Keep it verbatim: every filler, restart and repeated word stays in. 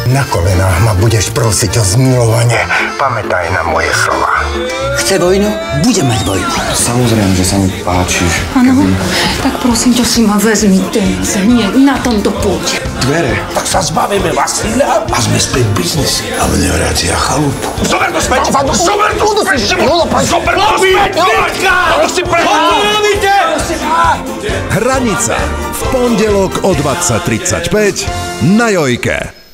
Na kolenách ma budeš prosiť o zmilovanie. Pamätaj na moje slova. Chce vojnu? Bude mať vojnu. Samozrejme, že sa mi páčiš. Áno, tak prosím ťa si ma vezmi teraz, nie na tomto púde. Dvere. Tak sa zbavíme Vasíla a sme späť v biznise. A mne vrátia chalupu. Zober to späť! Zober to späť! Zober to späť! Prosím, prečo? Hranica. V pondelok o dvadsať tridsaťpäť na Jojke.